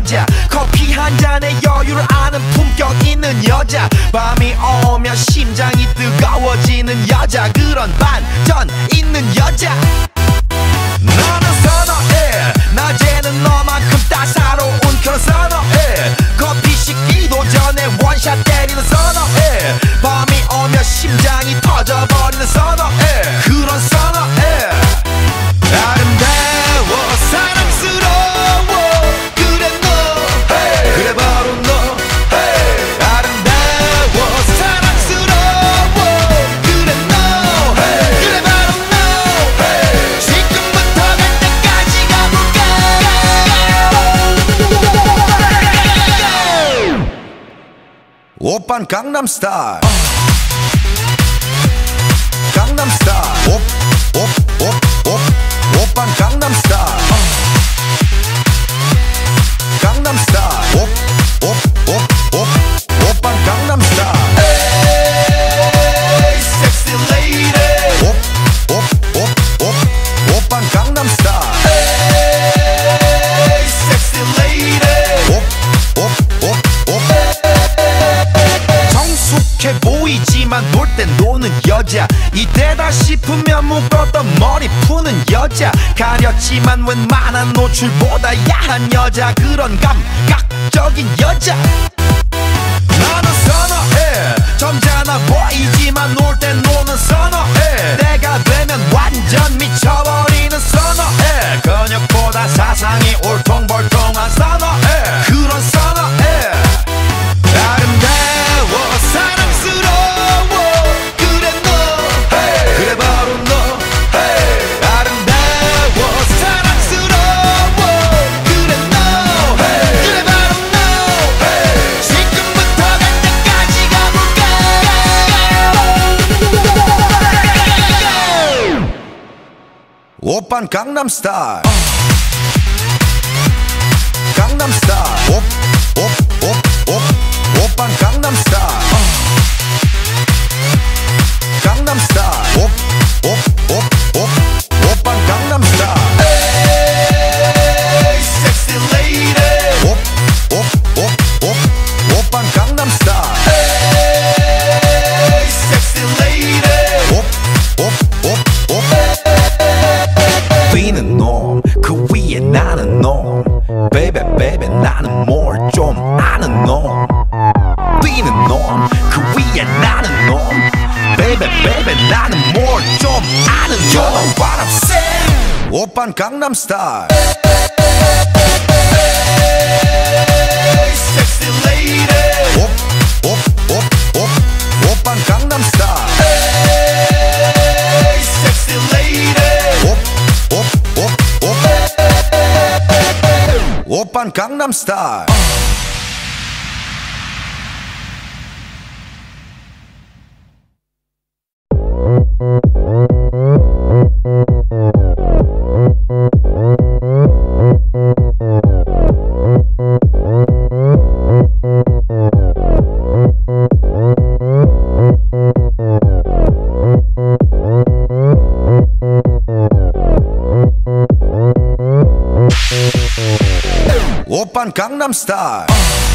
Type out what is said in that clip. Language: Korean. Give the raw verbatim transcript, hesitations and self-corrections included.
여자, 커피 한 잔에 여유를 아는 품격 있는 여자, 밤이 오면 심장이 뜨거워지는 여자, 그런 반전 있는 여자. 너는 선어해, 낮에는 너만큼 따사로운 그런 선어해, 커피 식기도 전에 원샷 때리는 선어해, 밤이 오면 심장이 터져버리는 선어해, 그런 선어해. 아름다워 사랑스러워 그래 너, hey. 그래 바로 너, hey. 아름다워 사랑스러워 그래 너, hey. 그래 바로 너, hey. 지금부터 갈 때까지 가볼까. 오빤 강남스타일, 강남스타일, 오, 오, 오, 오, 오빤 강남스타일, 강남스타일, 오, 오, 오, 오, 오빤 강남스타일. Hey, sexy lady. 오, 오, 오, 오, 오빤 강남스타일. Hey, sexy lady. 오, 오, 오, 오. 성숙해 보이지만 놀 땐 노는 여자, 이때다 싶으면 묶었던 머리 푸는 여자, 가렸지만 웬만한 노출보다 야한 여자, 그런 감각적인 여자. 나는 선어해, 점잖아 보이지만 놀 땐 노는 선어해, 내가 되면 완전 미쳐버리는 선어해, 근육보다 사상이 울퉁불퉁한 선어해, 그런 선어해. 아름다워 사랑스러워 그래 너, hey. 그래 바로 너, hey. 아름다워 사랑스러워 그래 너, hey. 그래 바로 너, hey. 지금부터 갈 때까지 가볼까. 오빤 강남스타일, 강남스타일, 오, 오, 오, 오, 오빤 강남스타일, 강남스타일, 오, 오, 오, 오, 오빤 강남스타일. Hey, sexy lady. 오, 오, 오, 오, 오빤 강남스타일. Hey, sexy lady. 오, 오, 오, 오. 뛰는 놈, 그 위에 나는 놈, baby baby 나는 뭘 좀 아는 놈, 뛰는 놈, 그 위에 나는 놈, baby baby 나는 뭘 좀 아는 놈. You know what I'm saying? 오빤 강남스타일. Hey, sexy lady. 오, 오, 오, 오, 오빤 강남스타일. Hey, sexy lady. 오, 오, 오, 오, 오빤 강남스타일. 오빤 강남스타일.